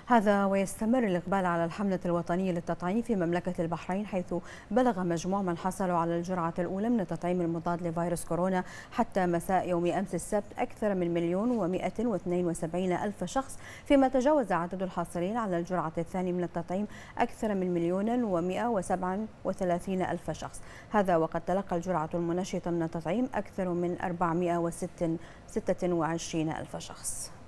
هذا ويستمر الإقبال على الحملة الوطنية للتطعيم في مملكة البحرين، حيث بلغ مجموع من حصلوا على الجرعة الأولى من التطعيم المضاد لفيروس كورونا حتى مساء يوم أمس السبت أكثر من 1,172,000 شخص، فيما تجاوز عدد الحاصلين على الجرعة الثانية من التطعيم أكثر من 1,137,000 شخص. هذا وقد تلقى الجرعة المنشطة من التطعيم أكثر من 426,000 شخص.